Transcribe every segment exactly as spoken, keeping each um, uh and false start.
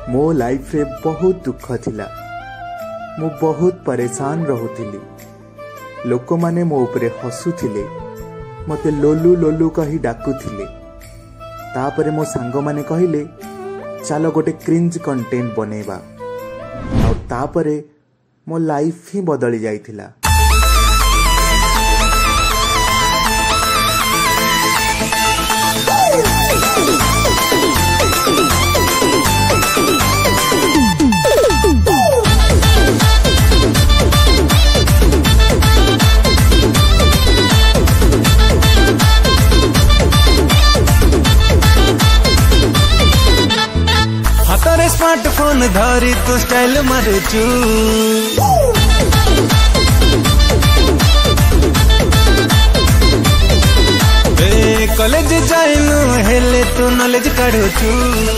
मो लाइफ रे बहुत दुख थिला। मु बहुत परेशान रहूली। लोक माने मो उपरे हसुथिले, मते लोलू लोलू कही डाकुथिले। तापरे मो सांग माने कहिले चलो गोटे क्रिंज कंटेंट बनेबा। आ तापरे मो लाइफ ही बदली जाइथिला। हाथरे स्मार्टफोन धरी तू स्टाइल मारुचु। ए कॉलेज जाइनु हेले तू नॉलेज काढुचु।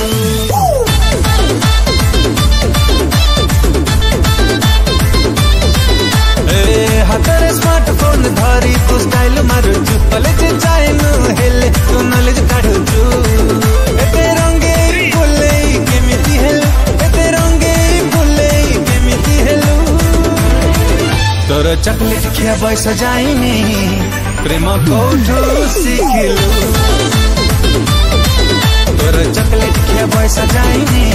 ए हाथरे स्मार्टफोन धरी तू स्टाइल मारुचु। कॉलेज जाइनु हेले तू नॉलेज काढुचु। एते रंगे बोले केमिति हेलु, एते रंगे बोले केमिति हेलु। तोर चॉकलेट खिया बयस जाइनी प्रेम कोठु शिखिलु। तोर चॉकलेट खिया बयस जाइनी